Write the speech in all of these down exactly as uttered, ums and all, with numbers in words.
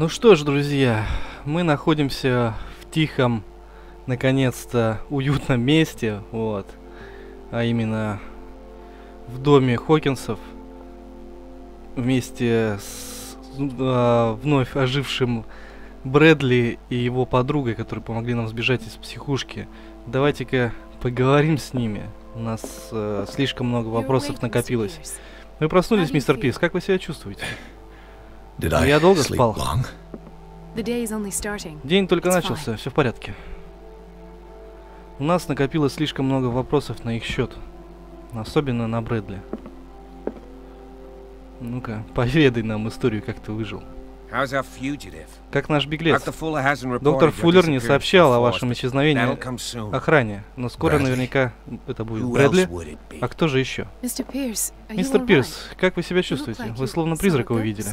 Ну что ж, друзья, мы находимся в тихом, наконец-то, уютном месте, вот, а именно в доме Хокинсов, вместе с э, вновь ожившим Брэдли и его подругой, которые помогли нам сбежать из психушки. Давайте-ка поговорим с ними. У нас э, слишком много вопросов накопилось. Вы проснулись, мистер Пирс, как вы себя чувствуете? Я долго спал. День только начался, все в порядке. У нас накопилось слишком много вопросов на их счет. Особенно на Брэдли. Ну-ка, поведай нам историю, как ты выжил. Как наш беглец? Доктор Фуллер не сообщал о вашем исчезновении охране, но скоро наверняка это будет Брэдли. А кто же еще? Мистер Пирс, как вы себя чувствуете? Вы словно призрака увидели.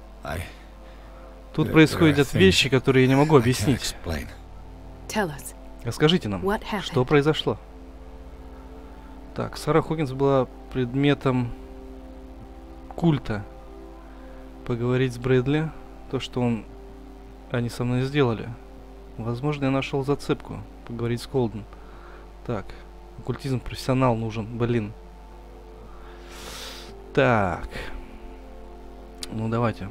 Тут происходят вещи, которые я не могу объяснить. Расскажите нам, что произошло? Так, Сара Хокинс была предметом культа. Поговорить с Брэдли, то, что он, они со мной сделали. Возможно, я нашел зацепку. Поговорить с Колден. Так, оккультизм профессионал нужен, блин. Так. Ну, давайте.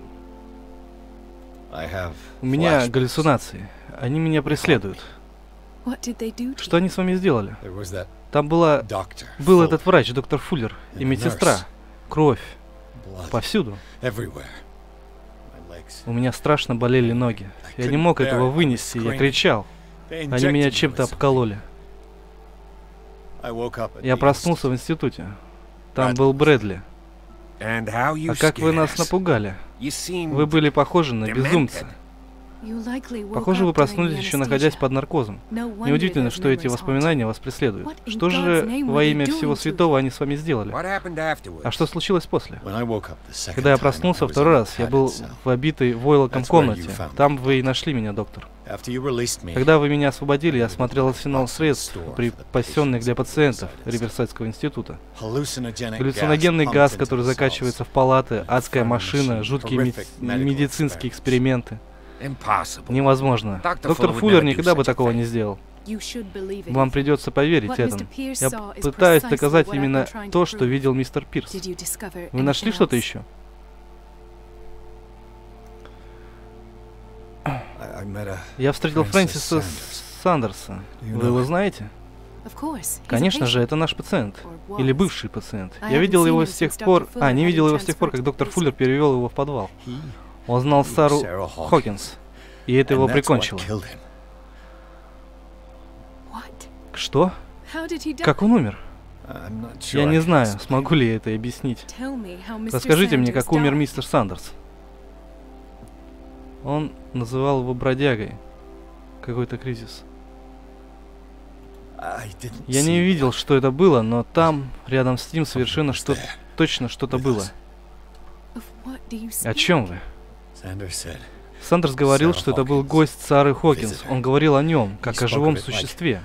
У меня галлюцинации. Они меня преследуют. Что они с вами сделали? Там была... был этот врач, доктор Фуллер, и медсестра. Кровь. Повсюду. У меня страшно болели ноги. Я не мог этого вынести, я кричал. Они меня чем-то обкололи. Я проснулся в институте. Там был Брэдли. А как вы нас напугали? Вы были похожи на безумца. Похоже, вы проснулись еще находясь под наркозом. Неудивительно, что эти воспоминания вас преследуют. Что же во имя всего святого они с вами сделали? А что случилось после? Когда я проснулся второй раз, я был в обитой войлоком комнате. Там вы и нашли меня, доктор. Когда вы меня освободили, я смотрел арсенал средств, припасенных для пациентов Риверсайдского института. Галлюциногенный газ, который закачивается в палаты, адская машина, жуткие ми медицинские эксперименты. Невозможно. Доктор Фуллер никогда бы такого не сделал. Вам придется поверить этому. Я пытаюсь доказать именно то, что видел мистер Пирс. Вы нашли что-то еще? Я встретил Фрэнсиса Сандерса. Вы его знаете? Конечно же, это наш пациент. Или бывший пациент. Я видел его с тех пор... А, не видел его с тех пор, как доктор Фуллер перевел его в подвал. Он знал Сару Хокинс, и это его прикончило. Что? Как он умер? Я не знаю, смогу ли я это объяснить. Расскажите мне, как умер мистер Сандерс. Он называл его бродягой. Какой-то кризис. Я не видел, что это было, но там, рядом с ним, совершенно что точно что-то было. О чем вы? Сандерс говорил, что это был гость Сары Хокинс. Он говорил о нем, как о живом существе.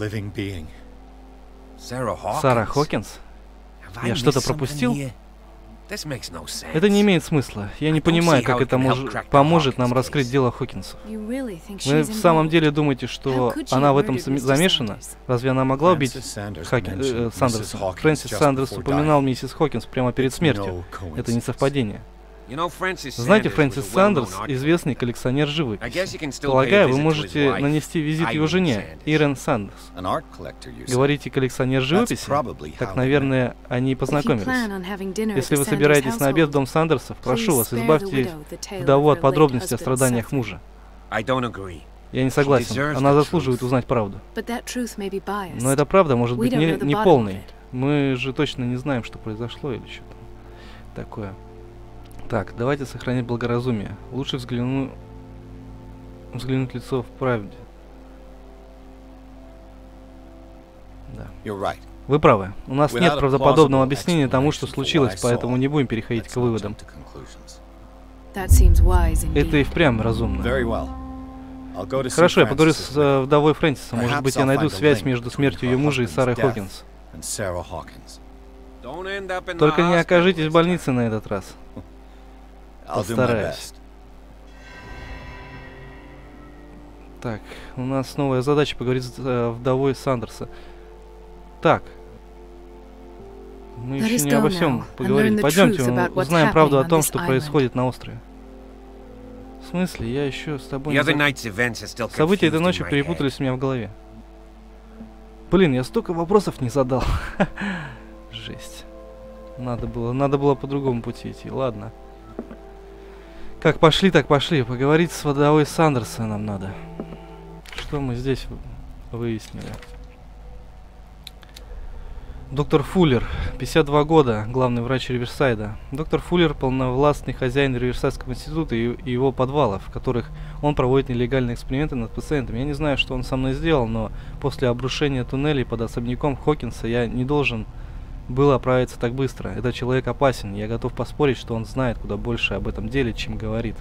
Сара Хокинс? Я что-то пропустил? Это не имеет смысла. Я не понимаю, как это мож... поможет нам раскрыть дело Хокинсов. Вы в самом деле думаете, что она в этом замешана? Разве она могла убить Хаки... э, Сандерса? Фрэнсис Сандерс упоминал миссис Хокинс прямо перед смертью. Это не совпадение. Знаете, Фрэнсис Сандерс — известный коллекционер живописи. Полагаю, вы можете нанести визит его жене, Ирен Сандерс. Говорите, коллекционер живописи? Так, наверное, они и познакомились. Если вы собираетесь на обед в дом Сандерсов, прошу вас, избавьте вдову от подробностей о страданиях мужа. Я не согласен. Она заслуживает узнать правду. Но эта правда может быть не, не полной. Мы же точно не знаем, что произошло или что-то такое. Так, давайте сохранить благоразумие. Лучше взгляну... взглянуть в лицо в правде. Да. Вы правы. У нас нет правдоподобного объяснения тому, что случилось, поэтому не будем переходить к выводам. Это и впрямь разумно. Хорошо, я поговорю с uh, вдовой Фрэнсиса. Может быть, я найду связь между смертью ее мужа и Сарой Хокинс. Только не окажитесь в больнице на этот раз. Постараюсь. Так, у нас новая задача поговорить с э, вдовой Сандерса. Так. Мы еще не обо всем поговорили. Пойдемте, узнаем правду о том, что происходит на острове. В смысле? Я еще с тобой не за... События этой ночи перепутались у меня в голове. Блин, я столько вопросов не задал. Жесть. Надо было, надо было по другому пути идти. Ладно. Как пошли, так пошли. Поговорить с вдовой Сандерса нам надо. Что мы здесь выяснили? Доктор Фуллер, пятьдесят два года, главный врач Риверсайда. Доктор Фуллер – полновластный хозяин Риверсайдского института и, и его подвалов, в которых он проводит нелегальные эксперименты над пациентами. Я не знаю, что он со мной сделал, но после обрушения туннелей под особняком Хокинса я не должен был оправиться так быстро. Этот человек опасен, я готов поспорить, что он знает куда больше об этом деле, чем говорит.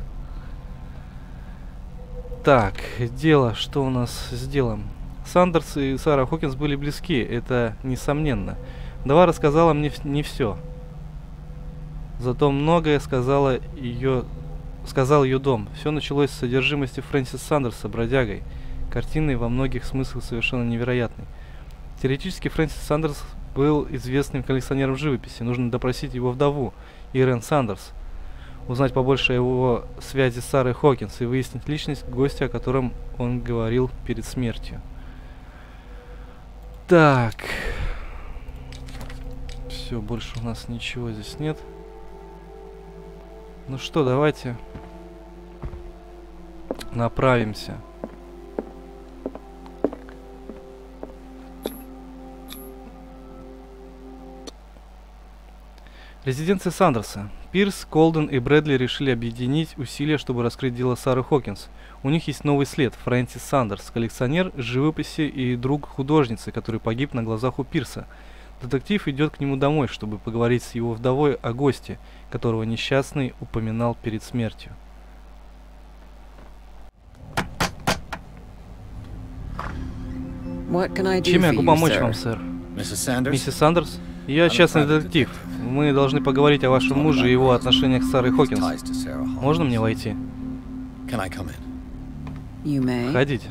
Так, дело, что у нас с делом? Сандерс и Сара Хокинс были близки, это несомненно. Вдова рассказала мне не все. Зато многое сказала ее, сказал ее дом. Все началось с содержимости Фрэнсиса Сандерса, бродягой. Картиной во многих смыслах совершенно невероятной. Теоретически Фрэнсис Сандерс был известным коллекционером живописи. Нужно допросить его вдову, Ирен Сандерс. Узнать побольше о его связи с Сарой Хокинс и выяснить личность гостя, о котором он говорил перед смертью. Так. Все, больше у нас ничего здесь нет. Ну что, давайте направимся. Резиденция Сандерса. Пирс, Колден и Брэдли решили объединить усилия, чтобы раскрыть дело Сары Хокинс. У них есть новый след. Фрэнсис Сандерс, коллекционер живописи и друг художницы, который погиб на глазах у Пирса. Детектив идет к нему домой, чтобы поговорить с его вдовой о госте, которого несчастный упоминал перед смертью. Чем я могу помочь вам, сэр? Миссис Сандерс? Я частный детектив. Мы должны поговорить о вашем муже и его отношениях с Сарой Хокинс. Можно мне войти? Входите.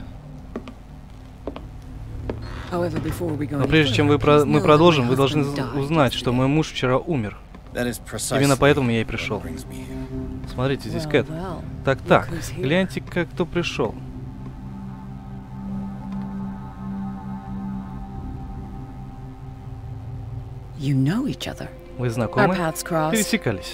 Но прежде чем вы про мы продолжим, вы должны узнать, что мой муж вчера умер. Именно поэтому я и пришел. Смотрите, здесь Кэт. Так-так, гляньте, как кто пришел. Вы знакомы? Пересекались.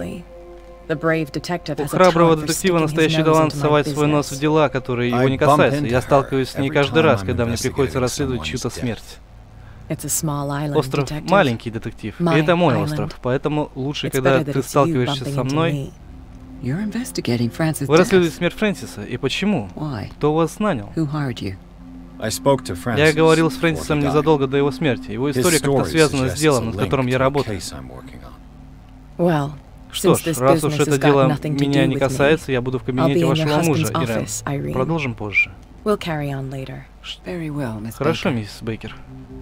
У храброго детектива настоящий талант совать свой нос в дела, которые его не касаются. Я сталкиваюсь с ней каждый раз, когда мне приходится расследовать чью-то смерть. Остров маленький, детектив, и это мой остров, поэтому лучше, когда ты сталкиваешься со мной. Вы расследуете смерть Фрэнсиса, и почему? Кто вас нанял? Я говорил с Фрэнсисом незадолго до его смерти. Его история как-то связана с делом, над которым я работаю. Что ж, раз уж это дело меня не касается, я буду в кабинете вашего мужа, Ирен. Продолжим позже. Хорошо, миссис Бейкер.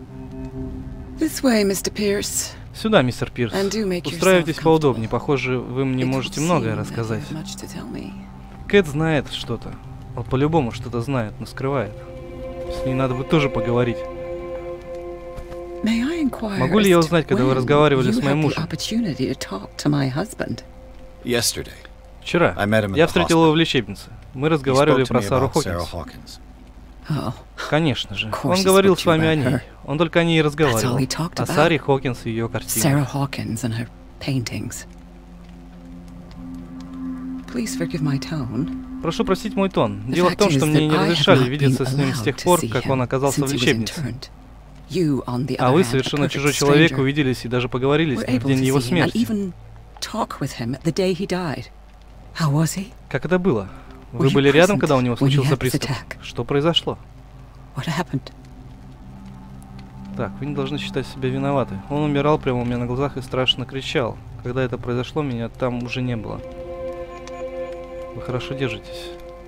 Сюда, мистер Пирс. Устраивайтесь поудобнее. Похоже, вы мне можете многое рассказать. Кэт знает что-то. Он по-любому что-то знает, но скрывает. С ней надо бы тоже поговорить. Могу ли я узнать, когда вы разговаривали с моим мужем? Вчера. Я встретил его в лечебнице. Мы разговаривали про Сару Хокинс. Конечно же. Он говорил с вами о ней. Он только о ней и разговаривал. О Саре Хокинс и ее картинах. Прошу простить мой тон. Дело в том, что мне не разрешали видеться с ним с тех пор, как он оказался в лечебнице. А вы, совершенно чужой человек, увиделись и даже поговорили с ним в день его смерти. Как это было? Вы были рядом, когда у него случился приступ? Что произошло? Так, вы не должны считать себя виноваты. Он умирал прямо у меня на глазах и страшно кричал. Когда это произошло, меня там уже не было. Вы хорошо держитесь.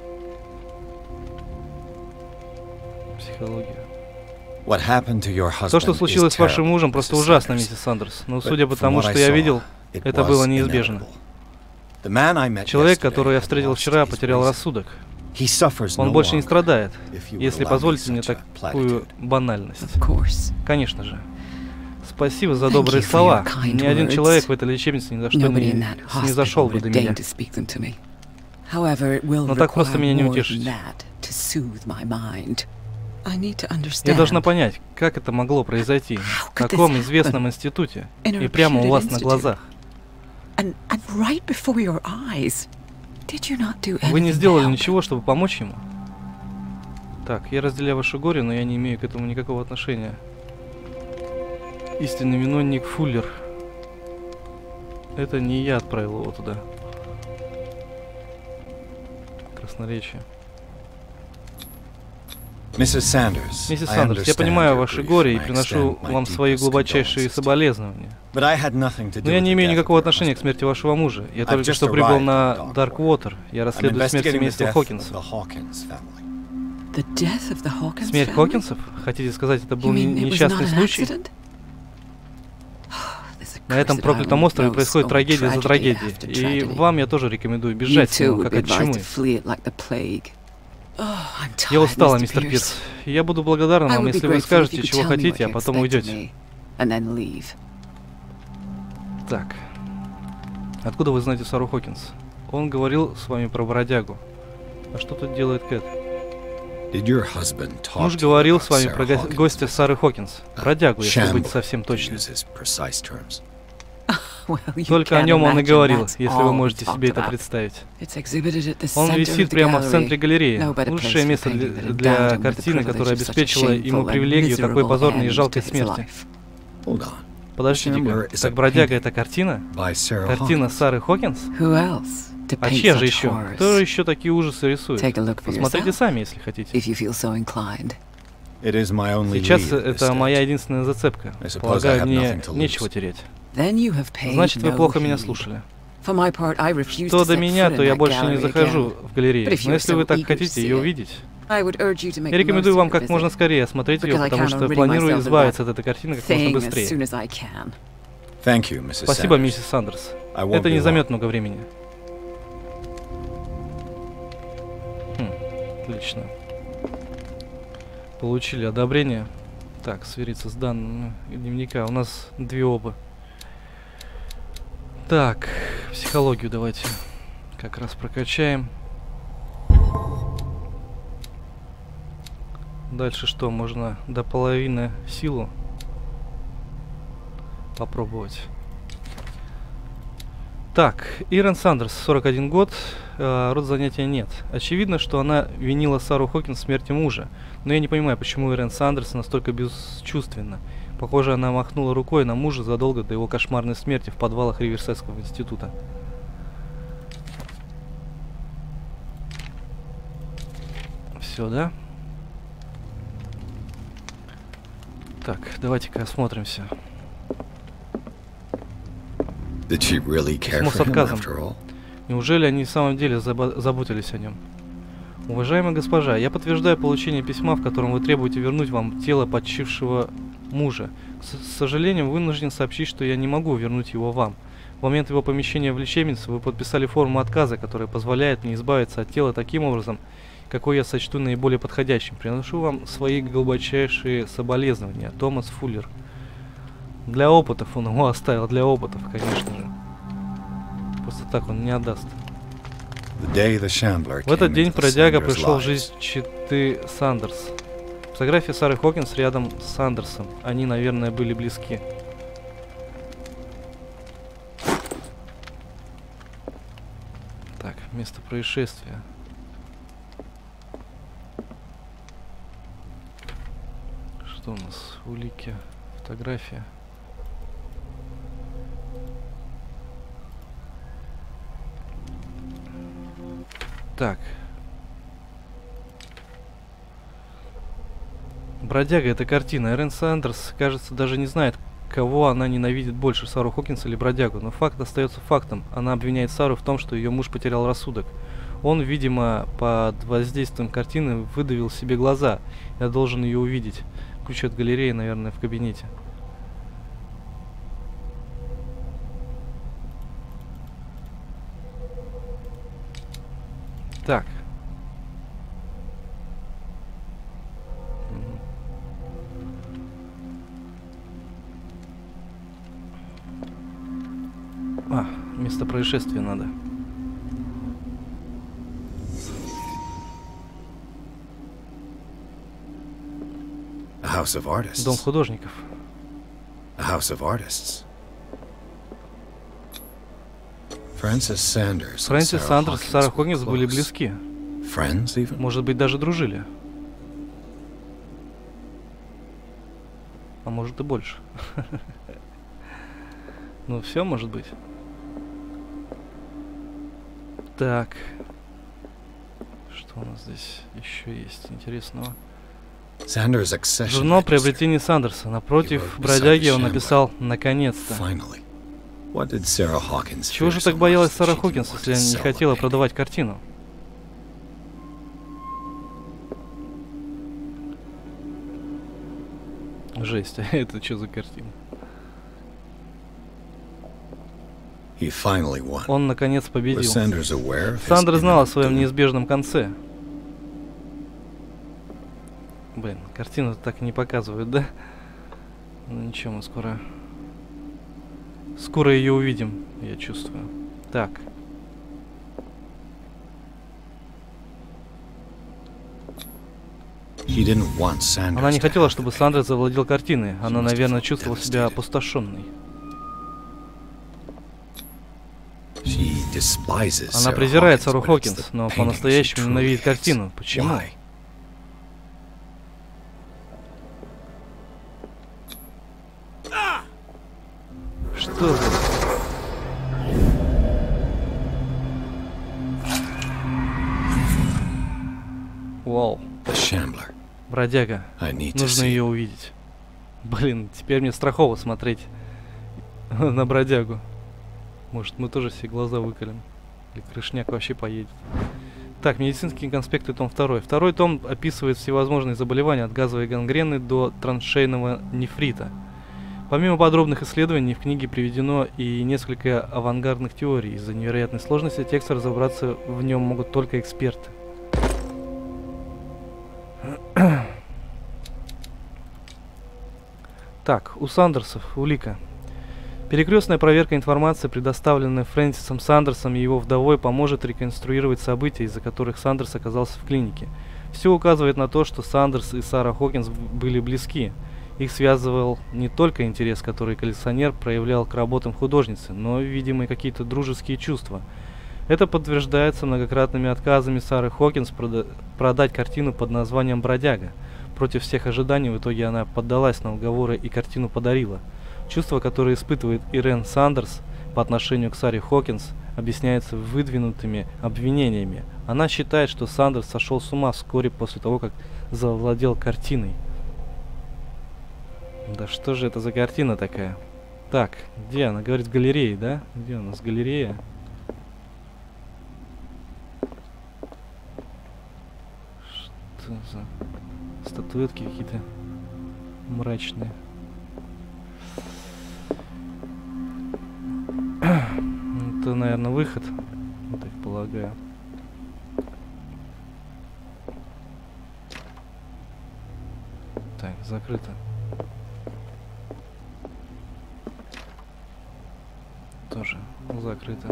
Психология. То, что случилось с вашим мужем, просто ужасно, миссис Сандерс. Но судя по тому, что я видел, это было неизбежно. Человек, которого я встретил вчера, потерял рассудок. Он больше не страдает, если позволите мне такую банальность. Конечно же. Спасибо за добрые слова. Ни один человек в этой лечебнице ни за что не, не зашел бы до меня. Но так просто меня не утешить. Я должна понять, как это могло произойти, в каком известном институте, и прямо у вас на глазах. Вы не сделали ничего, чтобы помочь ему? Так, я разделяю ваше горе, но я не имею к этому никакого отношения. Истинный виновник Фуллер. Это не я отправил его туда. Красноречие. Миссис Сандерс, Миссис Сандерс, я понимаю ваше горе и приношу вам свои глубочайшие соболезнования. Но я не имею никакого отношения к смерти вашего мужа. Я только что прибыл на Дарквотер. Я расследую смерть семейства Хокинсов. Смерть Хокинсов? Хотите сказать, это был несчастный случай? На этом проклятом острове происходит трагедия за трагедией. И вам я тоже рекомендую бежать с ним, как от чумы. Я устала, мистер Пирс. Я буду благодарна вам, если вы скажете, чего хотите, а потом уйдете. Так. Откуда вы знаете Сару Хокинс? Он говорил с вами про бродягу. А что тут делает Кэт? Муж говорил с вами про го гостя Сары Хокинс. Бродягу, если быть совсем точным. Только о нем он и говорил, если вы можете себе это представить. Он висит прямо в центре галереи. Лучшее место для, для картины, которая обеспечила ему привилегию такой позорной и жалкой смерти. Подождите-ка, так бродяга — это картина? Картина Сары Хокинс? А чья же еще? Кто еще такие ужасы рисует? Посмотрите сами, если хотите. Сейчас это моя единственная зацепка. Полагаю, мне нечего терять. Значит, вы плохо меня слушали. Что до меня, то я больше не захожу в галерею. Но если вы так хотите ее увидеть, я рекомендую вам как можно скорее осмотреть ее, потому что планирую избавиться от этой картины как можно быстрее. Спасибо, миссис Сандерс. Это не займет много времени. Хм, отлично. Получили одобрение. Так, свериться с данными дневника. У нас две оба. Так, психологию давайте как раз прокачаем. Дальше что? Можно до половины силу попробовать. Так, Ирен Сандерс, сорок один год, э, род занятия нет. Очевидно, что она винила Сару Хокинс в смерти мужа. Но я не понимаю, почему Ирен Сандерс настолько бесчувственна. Похоже, она махнула рукой на мужа задолго до его кошмарной смерти в подвалах Риверсайдского института. Все, да? Так, давайте-ка осмотримся. Письмо с отказом. Неужели они в самом деле заботились о нем? Уважаемая госпожа, я подтверждаю получение письма, в котором вы требуете вернуть вам тело почившего мужа. К сожалению, вынужден сообщить, что я не могу вернуть его вам. В момент его помещения в лечебницу вы подписали форму отказа, которая позволяет мне избавиться от тела таким образом, какой я сочту наиболее подходящим. Приношу вам свои глубочайшие соболезнования. Томас Фуллер. Для опытов он его оставил, для опытов, конечно же. Просто так он не отдаст. В этот день бродяга пришел в жизнь Читы Сандерс. Фотография Сары Хокинс рядом с Сандерсом. Они, наверное, были близки. Так, место происшествия. Что у нас? Улики. Фотография. Так. Бродяга — это картина. Ирен Сандерс, кажется, даже не знает, кого она ненавидит больше, Сару Хокинс или бродягу. Но факт остается фактом. Она обвиняет Сару в том, что ее муж потерял рассудок. Он, видимо, под воздействием картины выдавил себе глаза. Я должен ее увидеть. Ключ от галереи, наверное, в кабинете. Так. А, место происшествия надо. Дом художников. Фрэнсис Сандерс и Сара Хокинс были близки. Может быть, даже дружили. А может и больше. Ну, все может быть. Так. Что у нас здесь еще есть интересного? Журнал приобретений Сандерса. Напротив бродяги он написал «Наконец-то». Чего же так боялась Сара Хокинс, если она не хотела продавать картину? Жесть, а это что за картина? Он наконец победил. Сандерс знал о своем неизбежном конце. Блин, картину так и не показывают, да? Ну ничего, мы скоро... Скоро ее увидим, я чувствую. Так. Она не хотела, чтобы Сандерс завладел картиной. Она, наверное, чувствовала себя опустошенной. Она презирает Сару Хокинс, но по-настоящему ненавидит картину. Почему? Что за... Вау. Бродяга. Нужно ее увидеть. Блин, теперь мне страхово смотреть на бродягу. Может, мы тоже все глаза выколем. Или крышняк вообще поедет. Так, медицинские конспекты, том второй. Второй том описывает всевозможные заболевания от газовой гангрены до траншейного нефрита. Помимо подробных исследований, в книге приведено и несколько авангардных теорий. Из-за невероятной сложности текста разобраться в нем могут только эксперты. Так, у Сандерсов улика. Перекрестная проверка информации, предоставленная Фрэнсисом Сандерсом и его вдовой, поможет реконструировать события, из-за которых Сандерс оказался в клинике. Все указывает на то, что Сандерс и Сара Хокинс были близки. Их связывал не только интерес, который коллекционер проявлял к работам художницы, но, видимо, и какие-то дружеские чувства. Это подтверждается многократными отказами Сары Хокинс прода продать картину под названием «Бродяга». Против всех ожиданий в итоге она поддалась на уговоры и картину подарила. Чувства, которые испытывает Ирен Сандерс по отношению к Саре Хокинс, объясняется выдвинутыми обвинениями. Она считает, что Сандерс сошел с ума вскоре после того, как завладел картиной. Да что же это за картина такая? Так, где она? Говорит, галерея, да? Где у нас галерея? Что за статуэтки какие-то мрачные? Это, наверное, выход, я так полагаю. Так, закрыто. Тоже закрыто.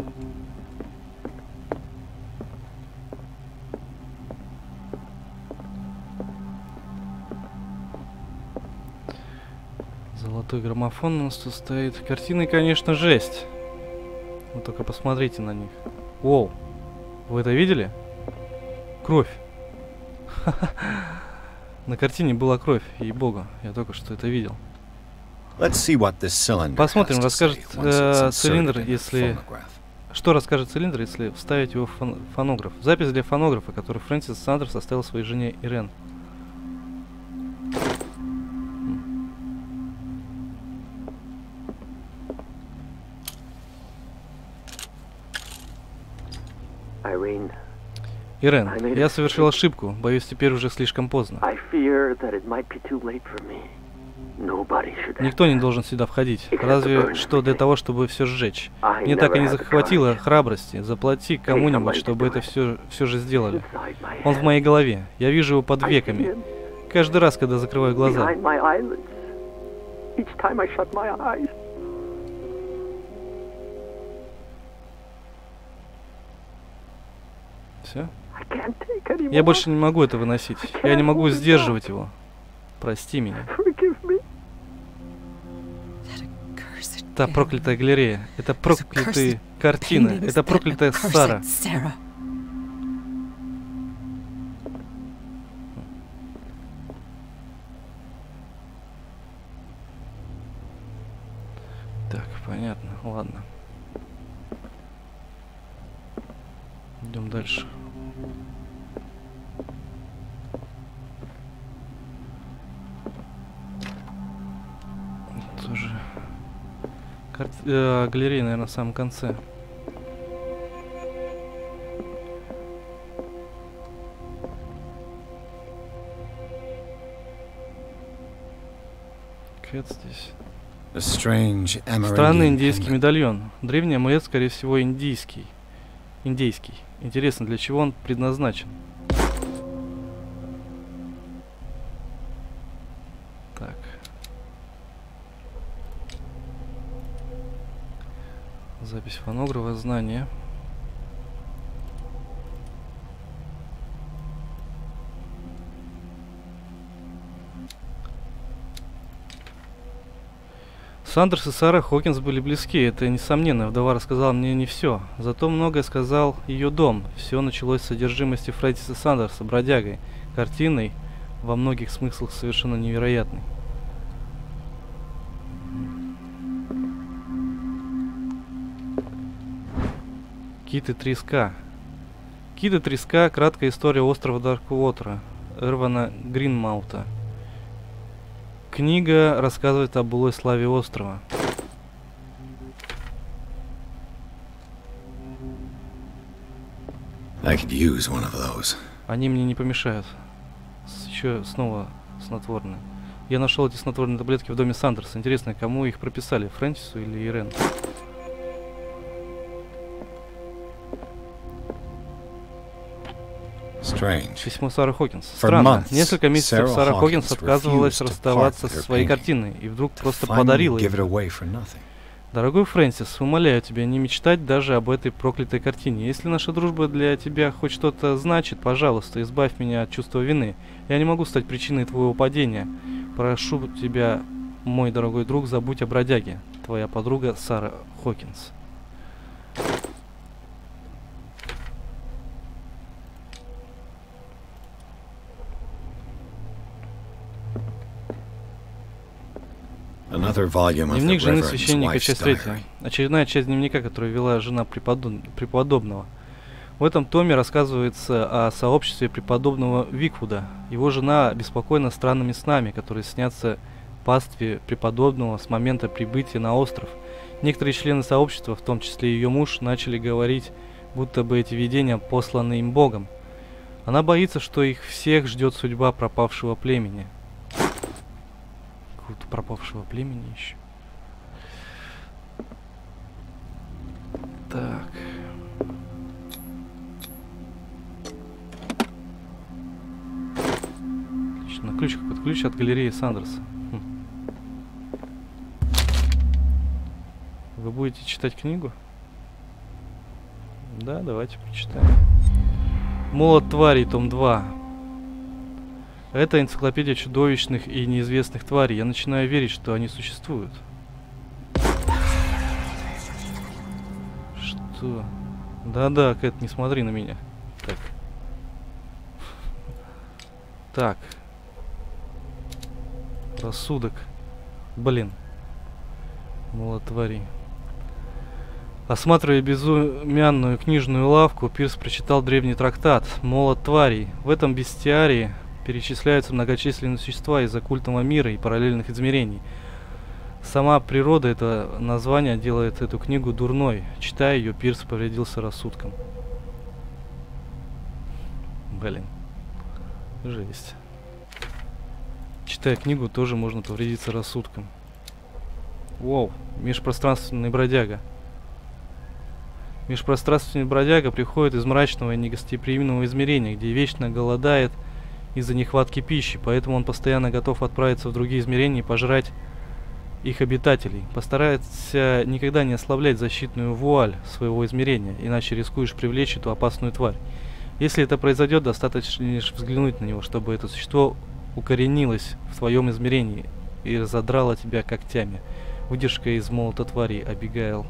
Золотой граммофон у нас тут стоит. Картины, конечно, жесть. Вы только посмотрите на них. Воу. Вы это видели? Кровь. На картине была кровь, ей-богу. Я только что это видел. Посмотрим, расскажет э, цилиндр, если... Что расскажет цилиндр, если вставить его в фон фонограф. Запись для фонографа, который Фрэнсис Сандерс оставил своей жене Ирен. Ирен, я совершил ошибку. Боюсь, теперь уже слишком поздно. Никто не должен сюда входить. Разве что для того, чтобы все сжечь. Мне так и не захватило храбрости. Заплати кому-нибудь, чтобы это все, все же сделали. Он в моей голове. Я вижу его под веками. Каждый раз, когда закрываю глаза. а? Я больше не могу это выносить. Я не могу сдерживать его. Прости меня. Та проклятая галерея. Это проклятые картины. Это проклятая Сара. Так, понятно. Ладно. Идем дальше. Тоже Кар... э, галерея, наверное, в самом конце. Кэт здесь. Странный индийский медальон. Древний амулет, скорее всего, индийский. Индийский. Интересно, для чего он предназначен? Так. Запись фонографа, знания. Сандерс и Сара Хокинс были близки, это несомненно. Вдова рассказала мне не все. Зато многое сказал ее дом. Все началось с содержимости Фрэнсиса Сандерса, бродягой, картиной, во многих смыслах совершенно невероятной. Кит и треска. Кит и треска. Краткая история острова Дарквотера, Эрвана Гринмаута. Книга рассказывает о былой славе острова. Они мне не помешают. С еще снова снотворные. Я нашел эти снотворные таблетки в доме Сандерса. Интересно, кому их прописали? Фрэнсису или Ирен? Письмо Сары Хокинс. Странно. Несколько месяцев Сара Хокинс отказывалась расставаться со своей картиной и вдруг просто подарила ее. Дорогой Фрэнсис, умоляю тебя не мечтать даже об этой проклятой картине. Если наша дружба для тебя хоть что-то значит, пожалуйста, избавь меня от чувства вины. Я не могу стать причиной твоего падения. Прошу тебя, мой дорогой друг, забудь о бродяге. Твоя подруга Сара Хокинс. Дневник жены священника, часть третья. Очередная часть дневника, которую вела жена преподоб... преподобного. В этом томе рассказывается о сообществе преподобного Виквуда. Его жена беспокоена странными снами, которые снятся пастве преподобного с момента прибытия на остров. Некоторые члены сообщества, в том числе ее муж, начали говорить, будто бы эти видения посланы им Богом. Она боится, что их всех ждет судьба пропавшего племени. Какого-то пропавшего племени еще. Так. Отлично. Ключ какой-то. Ключ от галереи Сандерса. Хм. Вы будете читать книгу? Да, давайте прочитаем. Молот тварей, том два. Это энциклопедия чудовищных и неизвестных тварей. Я начинаю верить, что они существуют. Что? Да-да, Кэт, не смотри на меня. Так. Так. Рассудок. Блин. Молот тварей. Осматривая безумянную книжную лавку, Пирс прочитал древний трактат «Молот тварей». В этом бестиарии перечисляются многочисленные существа из оккультного мира и параллельных измерений. Сама природа этого названия делает эту книгу дурной. Читая ее, Пирс повредился рассудком. Блин. Жесть. Читая книгу, тоже можно повредиться рассудком. Воу. Межпространственный бродяга. Межпространственный бродяга приходит из мрачного и негостеприимного измерения, где вечно голодает из-за нехватки пищи, поэтому он постоянно готов отправиться в другие измерения и пожрать их обитателей. Постарайся никогда не ослаблять защитную вуаль своего измерения, иначе рискуешь привлечь эту опасную тварь. Если это произойдет, достаточно лишь взглянуть на него, чтобы это существо укоренилось в твоем измерении и разодрало тебя когтями. Выдержка из молота тварей, Абигайл.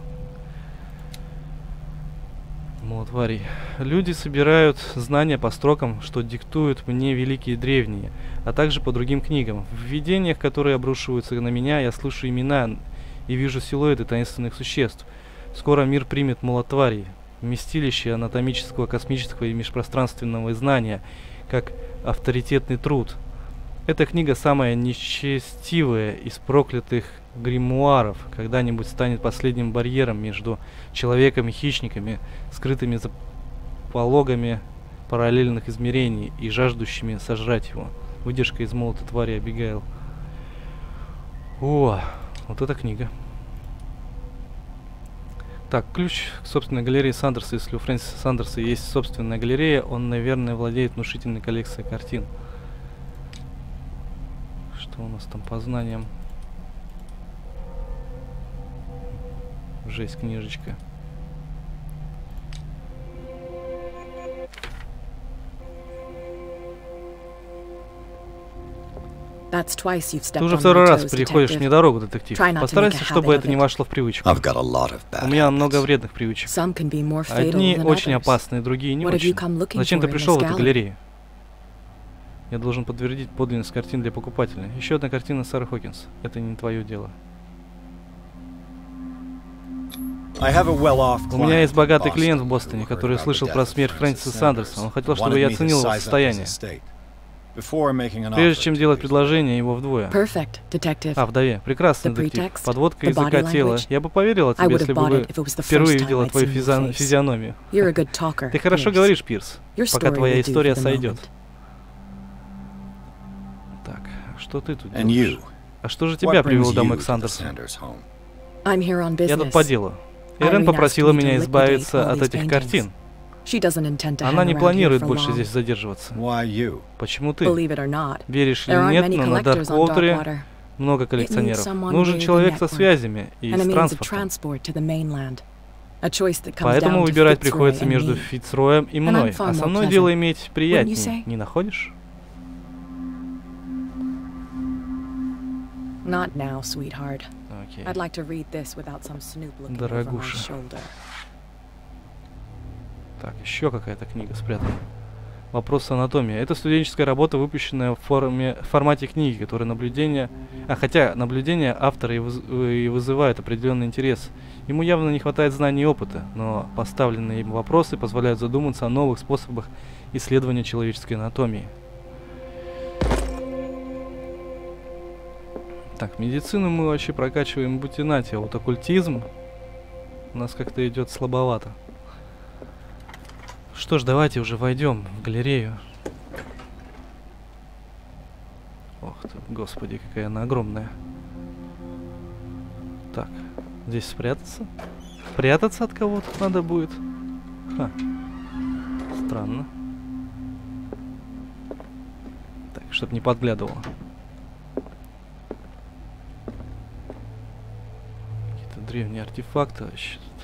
Молот тварей. Люди собирают знания по строкам, что диктуют мне великие древние, а также по другим книгам. В видениях, которые обрушиваются на меня, я слышу имена и вижу силуэты таинственных существ. Скоро мир примет молот тварей, вместилище анатомического, космического и межпространственного знания, как авторитетный труд. Эта книга самая нечестивая из проклятых гримуаров, когда-нибудь станет последним барьером между человеком и хищниками, скрытыми за пологами параллельных измерений и жаждущими сожрать его. Выдержка из молота твари, Абигайл. О, вот эта книга. Так, ключ к собственной галерее Сандерса. Если у Фрэнсиса Сандерса есть собственная галерея, он, наверное, владеет внушительной коллекцией картин. Что у нас там по знаниям? Жесть, книжечка. Ты уже второй раз переходишь мне дорогу, детектив. Постарайся, чтобы это не вошло в привычку. У меня много вредных привычек. Одни очень опасные, другие не очень. Зачем ты пришел в эту галерею? Я должен подтвердить подлинность картин для покупателя. Еще одна картина Сары Хокинс. Это не твое дело. У меня есть богатый клиент в Бостоне, который слышал про смерть Фрэнсиса Сандерса. Он хотел, чтобы я оценил его состояние. Прежде чем делать предложение, его вдвое. А, вдове. Прекрасный детектив. Подводка языка тела. Я бы поверила тебе, если бы вы впервые видела твою физион физиономию. Ты хорошо говоришь, Пирс, пока твоя история сойдет. Так, что ты тут делаешь? А что же тебя привело домой к Сандерсу? Я тут по делу. Ирен попросила меня избавиться от этих картин. Она не планирует больше здесь задерживаться. Почему ты? Веришь или нет, но на Дарквотере много коллекционеров. Нужен человек со связями и с транспортом. Поэтому выбирать приходится между Фицроем и мной. А со мной дело иметь приятнее, не находишь? Okay. Дорогуша. Так, еще какая-то книга спрятана. Вопрос анатомии. Это студенческая работа, выпущенная в, форме, в формате книги, которая наблюдение... А хотя наблюдения автора и, выз, и вызывают определенный интерес. Ему явно не хватает знаний и опыта, но поставленные им вопросы позволяют задуматься о новых способах исследования человеческой анатомии. Так, медицину мы вообще прокачиваем в бутинате, а вот оккультизм у нас как-то идет слабовато. Что ж, давайте уже войдем в галерею. Ох ты, господи, какая она огромная. Так, здесь спрятаться? Прятаться от кого-то надо будет? Ха. Странно. Так, чтоб не подглядывало. Древние артефакты вообще тут.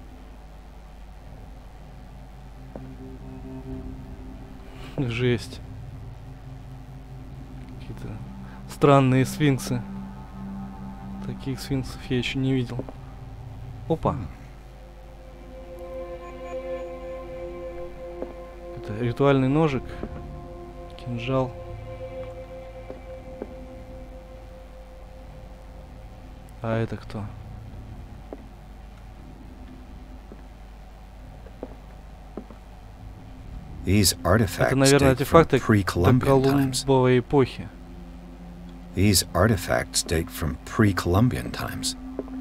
Жесть. Какие-то странные сфинксы. Таких сфинксов я еще не видел. Опа. Это ритуальный ножик. Кинжал. А это кто? Это, наверное, артефакты доколумбовой эпохи. These artifacts date from pre-Columbian times.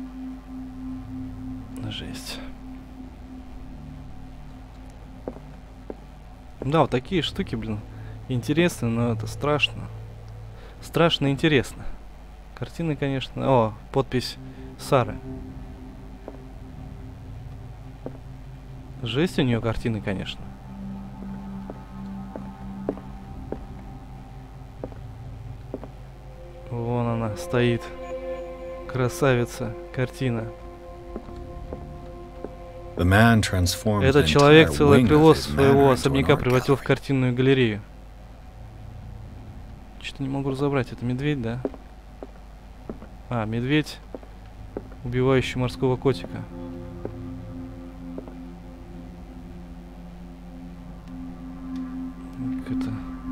Жесть. Да, вот такие штуки, блин, интересны, но это страшно. Страшно интересно. Картины, конечно... О, подпись Сары. Жесть у нее картины, конечно. Вон она стоит. Красавица. Картина. Этот человек целое крыло своего особняка превратил в картинную галерею. Что-то не могу разобрать. Это медведь, да? А, медведь, убивающий морского котика. Это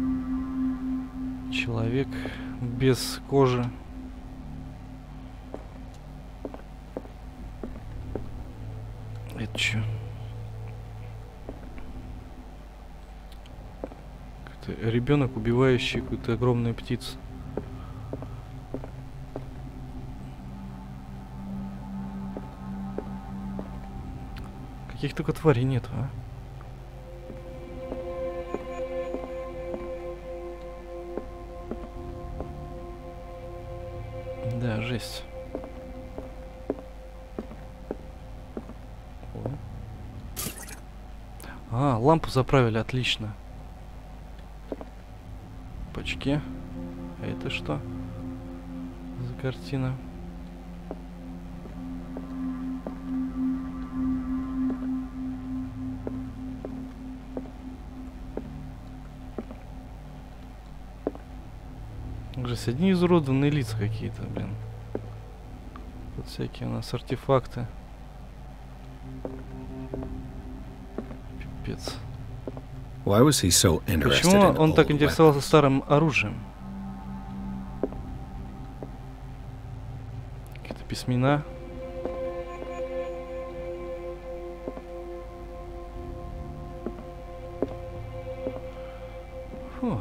человек без кожи. Это что? Ребенок, убивающий какую-то огромную птицу. Каких только тварей нету, а? Да, жесть. О. А, лампу заправили, отлично. Пачки. А это что за картина? Жесть, одни изуродованные лица какие-то, блин. Тут всякие у нас артефакты. Пипец. Почему он так интересовался старым оружием? Какие-то письмена. Фу.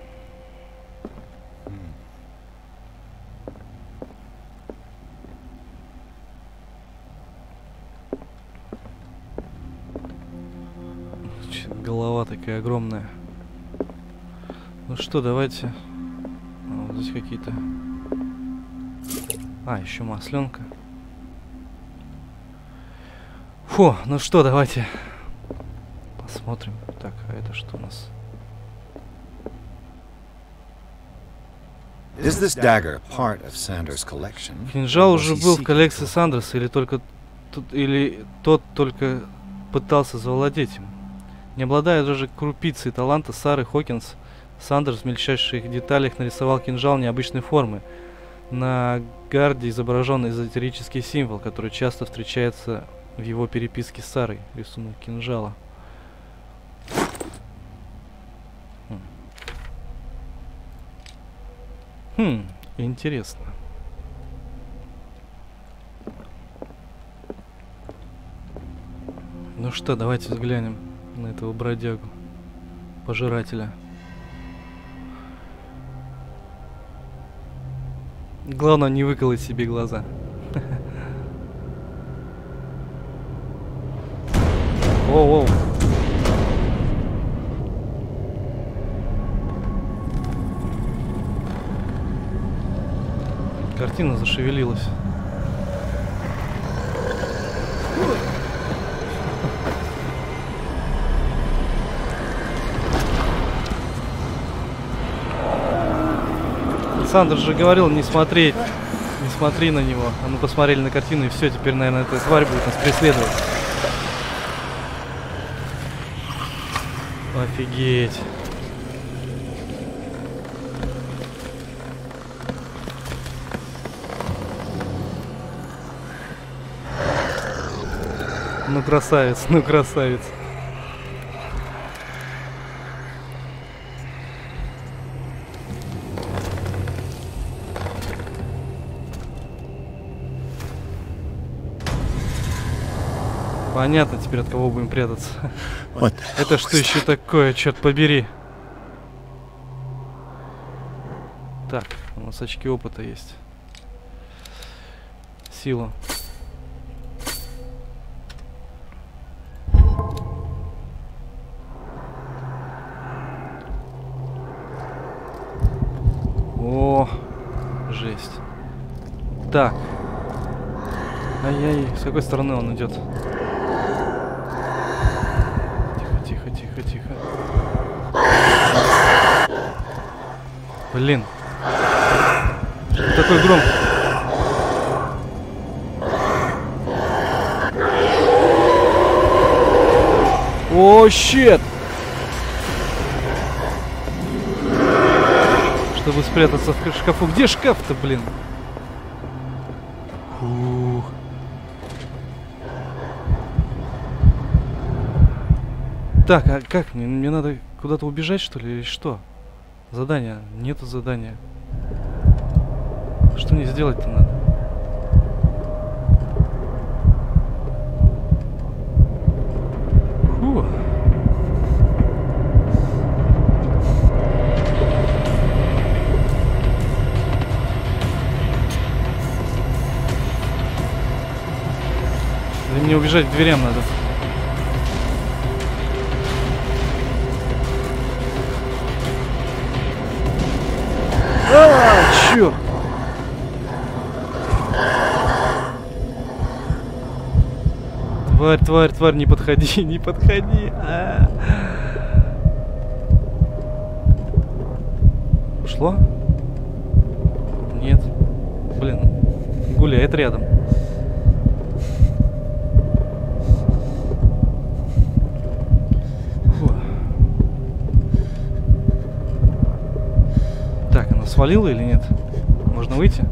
Голова такая огромная. Ну что, давайте. А, вот здесь какие-то. А, еще масленка. Фу, ну что, давайте посмотрим. Так, а это что у нас? Кинжал уже был в коллекции Сандерса, или только или тот только пытался завладеть им. Не обладая даже крупицей таланта Сары Хокинс, Сандерс в мельчайших деталях нарисовал кинжал необычной формы. На гарде изображен эзотерический символ, который часто встречается в его переписке с Сарой. Рисунок кинжала. Хм, хм интересно. Ну что, давайте взглянем на этого бродягу, пожирателя. Главное не выколоть себе глаза. Оу-оу. Картина зашевелилась. Сандерс же говорил не смотреть, не смотри на него. А мы посмотрели на картину, и все, теперь, наверное, эта тварь будет нас преследовать. Офигеть. Ну красавец, ну красавец. Понятно теперь, от кого будем прятаться. Вот. Это что еще такое, черт побери? Так, у нас очки опыта есть. Сила. О, жесть. Так. Ай-яй, с какой стороны он идет? Тихо, тихо, тихо, тихо. Блин. Что такой громкий? О, щит! Чтобы спрятаться в шкафу. Где шкаф-то, блин? Ух. Так, а как? Мне, мне надо куда-то убежать, что ли, или что? Задание. Нету задания. Что мне сделать-то надо? Фу. Или мне убежать к дверям надо? А, черт! Тварь, тварь, тварь, не подходи, не подходи. А -а -а. Ушло? Нет. Блин, гуляет рядом. Фу. Так, она свалила или нет? Можно выйти?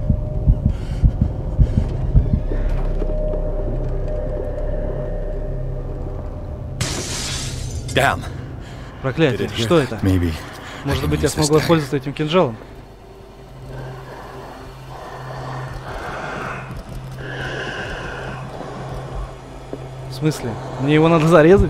Damn. Проклятие, что это? Может быть, я смогу воспользоваться этим кинжалом? В смысле? Мне его надо зарезать?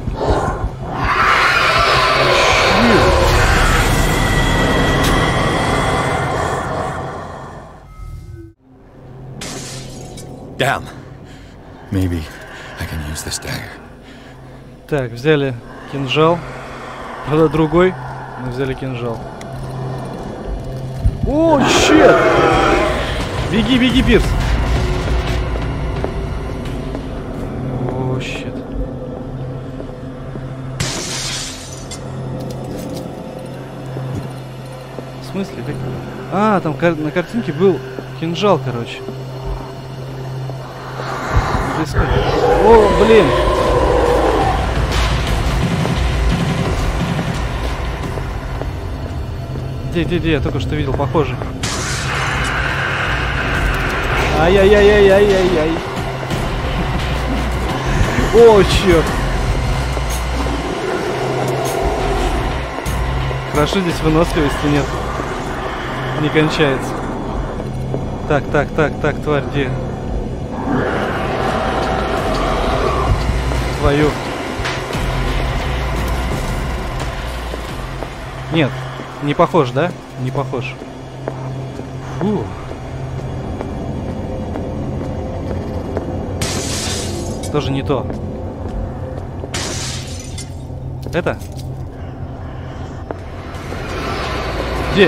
Damn. Maybe I can use this dagger. Так, взяли кинжал. Правда, другой. Мы взяли кинжал. О, щет! Беги, беги, Пирс! О, щет. В смысле? Как... А, там кар... на картинке был кинжал, короче. О, блин! Где, где, где? Я только что видел, похоже. Ай-яй-яй-яй-яй-яй-яй. О, черт. Хорошо, здесь выносливости нет. Не кончается. Так, так, так, так, тварь, где? Твою. Нет. Не похож, да? Не похож. Фу. Тоже не то. Это? Где?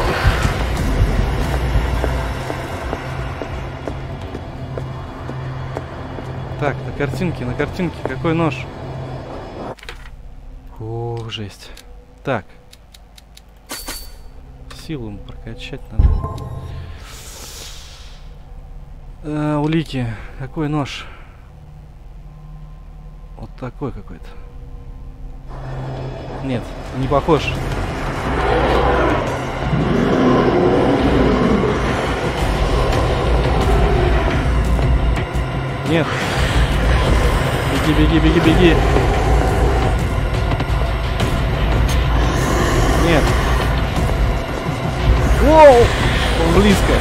Так, на картинке, на картинке. Какой нож? О, жесть. Так. Силу прокачать надо. А, улики. Какой нож? Вот такой какой-то. Нет, не похож. Нет. Беги, беги, беги, беги. Нет. Воу! Он близко.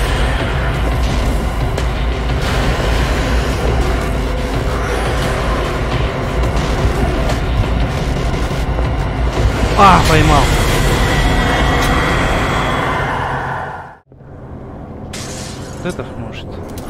А, поймал. Вот это может.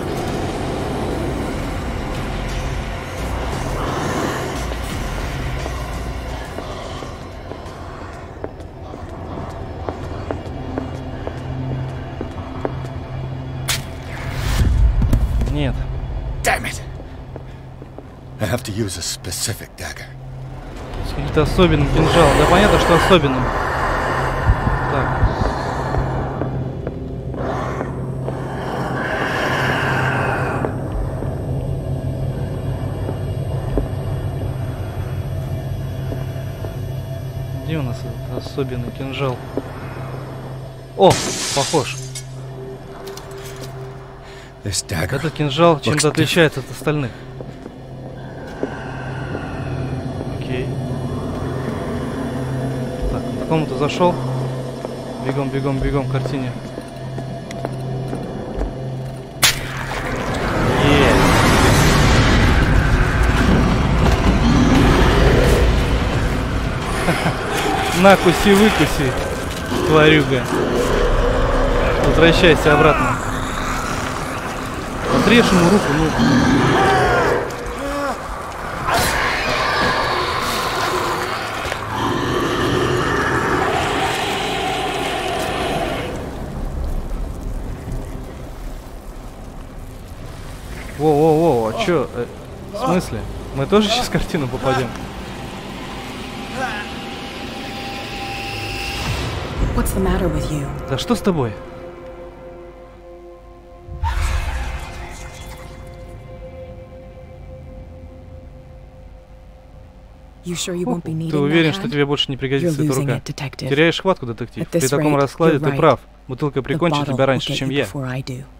Нет. Damn it. I have to use a specific dagger. С каким-то особенным кинжалом. Да понятно, что особенным. Так. Где у нас этот особенный кинжал? О, похож. Этот кинжал чем-то отличается от остальных. Окей. Так, в комнату зашел. Бегом, бегом, бегом к картине. На, куси, выкуси, тварюга. Возвращайся обратно. Отрежь ему руку, ну. Воу-воу-воу, а чё? Э, в смысле? Мы тоже сейчас в картину попадем? What's the matter with you? Да что с тобой? You sure you won't be needing Ты уверен, that что hand? тебе больше не пригодится You're эта losing рука? it, detective. Теряешь хватку, детектив. At this При таком rate, раскладе you're ты right. прав. Бутылка The прикончит bottle тебя will раньше, get чем you я. before I do.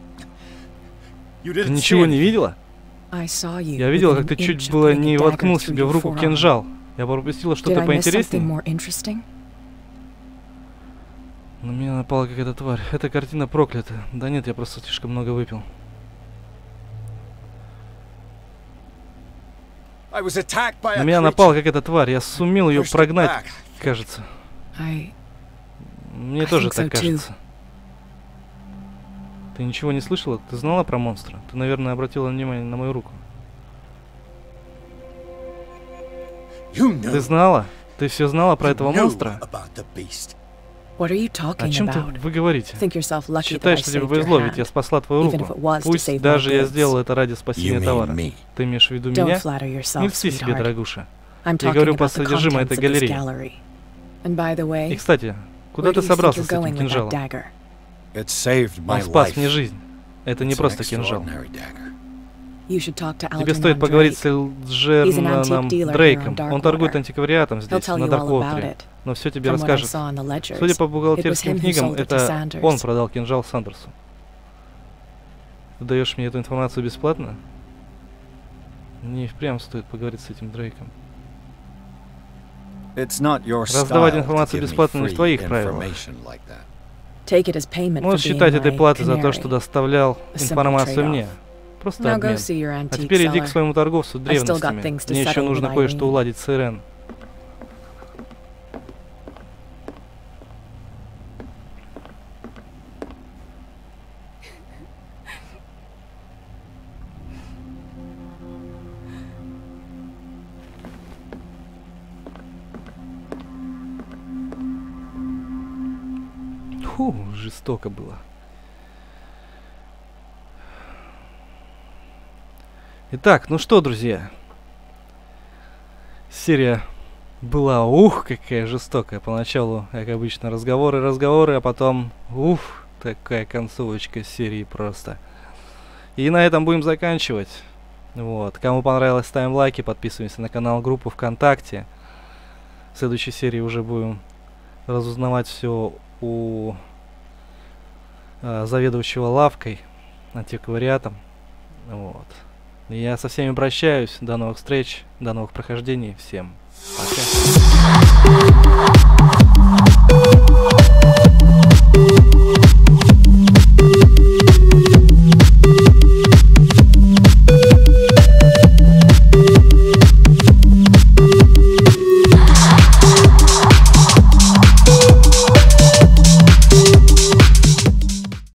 Ты ничего не видела? I saw you Я видела, within как ты an чуть inch of было putting a не dagger воткнул through себе в your руку forearm. кинжал. Я пропустила Did что-то I miss something поинтереснее. more interesting? На меня напала какая-то тварь. Эта картина проклята. Да нет, я просто слишком много выпил. На меня напала какая-то тварь. Я сумел ее прогнать, кажется. I... Мне I тоже think так so кажется. Ты ничего не слышала? Ты знала про монстра? Ты, наверное, обратила внимание на мою руку. Ты знала? Ты все знала про этого монстра? What are you talking О чем ты about? вы говорите? Think yourself lucky that Считай, I что тебе saved your повезло, ведь я hand. спасла твою Even if руку. it was to Пусть save даже my я goods. сделал это ради спасения товара. Ты имеешь в виду Don't меня? flatter Не yourself, льсти себе, sweetheart. дорогуша. I'm Я talking говорю по about the содержимому contents этой of this галереи. gallery. And by the way, И, кстати, куда where ты do you think собрался you're с этим going with that кинжалом? dagger? Он спас мне жизнь. Это не просто кинжал. You should talk to Тебе Algernon стоит поговорить Drake. с Лжернаном Дрейком. Он торгует антиквариатом He'll здесь, tell на you all about Дарквотере. it. Но все тебе From what I расскажет. saw in the ledgers, Судя по it was бухгалтерским him who книгам, sold it to это Sanders. он продал кинжал Сандерсу. Ты даешь мне эту информацию бесплатно? Мне и впрямь стоит поговорить с этим Дрейком. Раздавать информацию бесплатно не в твоих правилах. Take it as payment for Можешь being считать этой my платой за то, canary. что доставлял A simple информацию trade-off. мне. Просто Now go обмен. see your А antique теперь иди к seller. своему торговцу I've still got древностями. things to Мне еще settle нужно with кое-что Irene. уладить с Ирен. Фу, жестоко было. Итак, ну что, друзья. Серия была, ух, какая жестокая. Поначалу, как обычно, разговоры, разговоры, а потом, ух, такая концовочка серии просто. И на этом будем заканчивать. Вот. Кому понравилось, ставим лайки, подписываемся на канал, группу ВКонтакте. В следующей серии уже будем разузнавать все у э, заведующего лавкой, антиквариатом. Вот. И я со всеми прощаюсь. До новых встреч, до новых прохождений. Всем пока.